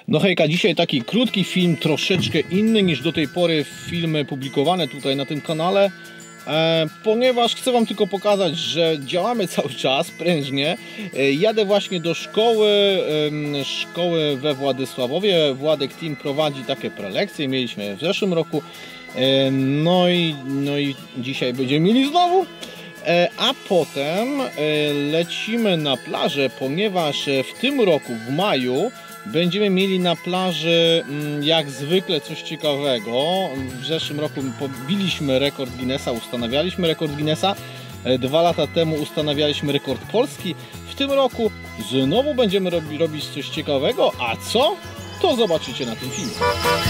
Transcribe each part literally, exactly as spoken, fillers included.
No hejka, dzisiaj taki krótki film, troszeczkę inny niż do tej pory filmy publikowane tutaj na tym kanale, e, ponieważ chcę Wam tylko pokazać, że działamy cały czas prężnie. E, jadę właśnie do szkoły, e, szkoły we Władysławowie. Władek Team prowadzi takie prelekcje, mieliśmy w zeszłym roku, e, no, i, no i dzisiaj będziemy mieli znowu. A potem lecimy na plażę, ponieważ w tym roku, w maju, będziemy mieli na plaży jak zwykle coś ciekawego. W zeszłym roku pobiliśmy rekord Guinnessa, ustanawialiśmy rekord Guinnessa. Dwa lata temu ustanawialiśmy rekord Polski. W tym roku znowu będziemy robi, robić coś ciekawego. A co? To zobaczycie na tym filmie.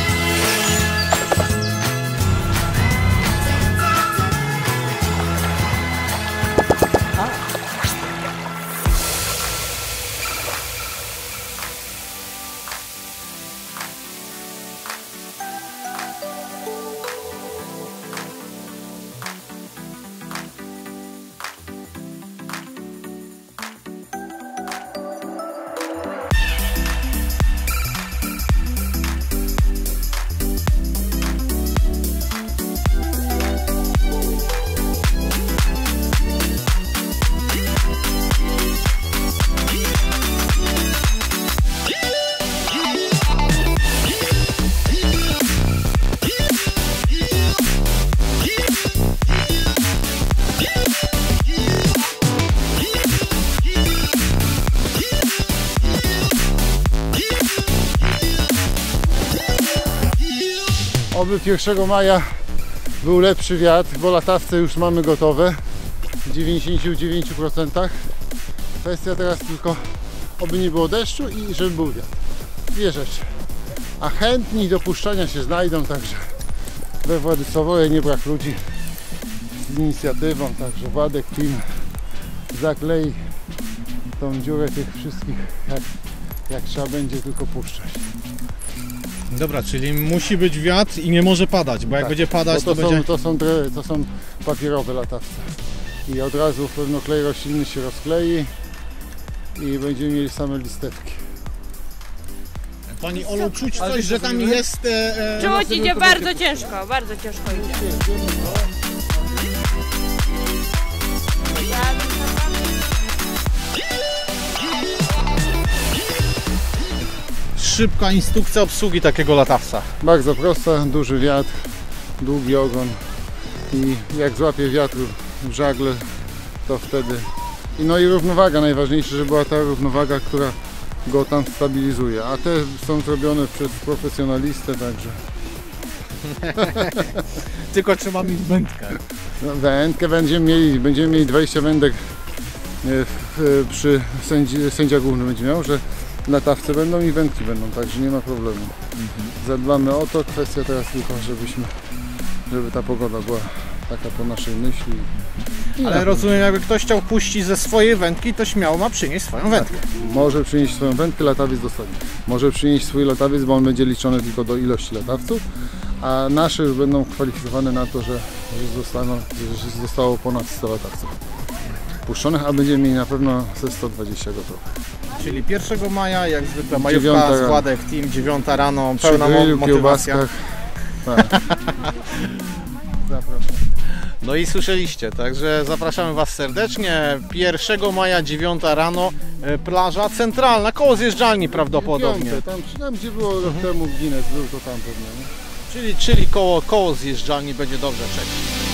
Oby pierwszego maja był lepszy wiatr, bo latawce już mamy gotowe w dziewięćdziesięciu dziewięciu procentach. Kwestia teraz tylko, oby nie było deszczu i żeby był wiatr. Dwie rzeczy. A chętni do puszczania się znajdą, także we Władysławowie nie brak ludzi z inicjatywą, także Władek Team zaklei tą dziurę tych wszystkich, jak, jak trzeba będzie tylko puszczać. Dobra, czyli musi być wiatr i nie może padać, bo jak tak, będzie padać, to, to, to, będzie... są, to, są, to są papierowe latawce i od razu pewno klej roślinny się rozklei i będziemy mieli same listewki. Pani Olu, czuć coś, że tam jest... E, e, Czuć idzie bardzo ciężko, bardzo ciężko idzie. Szybka instrukcja obsługi takiego latawca. Bardzo prosta, duży wiatr, długi ogon i jak złapie wiatr w żagle, to wtedy... I no i równowaga, najważniejsze, żeby była ta równowaga, która go tam stabilizuje, a te są zrobione przez profesjonalistę, także... Tylko trzeba mieć wędkę. No, wędkę będziemy mieli, będziemy mieli dwadzieścia wędek przy sędzi, sędzia główny będzie miał, że latawce będą i wędki będą, także nie ma problemu. Mhm. Zadbamy o to, kwestia teraz tylko, żebyśmy, żeby ta pogoda była taka po naszej myśli. I Ale rozumiem, jakby ktoś chciał puścić ze swojej wędki, to śmiało ma przynieść swoją wędkę. Tak. Może przynieść swoją wędkę, latawiec dostanie. Może przynieść swój latawiec, bo on będzie liczony tylko do ilości latawców, a nasze już będą kwalifikowane na to, że, że, zostaną, że zostało ponad sto latawców puszczonych, a będziemy mieli na pewno ze sto dwadzieścia gotowych. Czyli pierwszego maja, jak zwykle majówka z Władek Team, dziewiąta rano, pełna grillu, motywacja. Tak. Zapraszam. No i słyszeliście, także zapraszamy Was serdecznie. pierwszego maja, dziewiąta rano, plaża centralna, koło zjeżdżalni prawdopodobnie. Piąte, tam, tam gdzie było rok mhm. temu Guinness, był to tam pewnie. Nie? Czyli, czyli koło, koło zjeżdżalni będzie dobrze czekać.